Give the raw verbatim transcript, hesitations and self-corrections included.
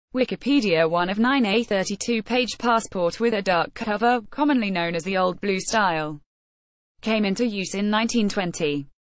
Wikipedia. One of nine A thirty-two page passport with a dark cover, commonly known as the Old Blue style, came into use in nineteen twenty.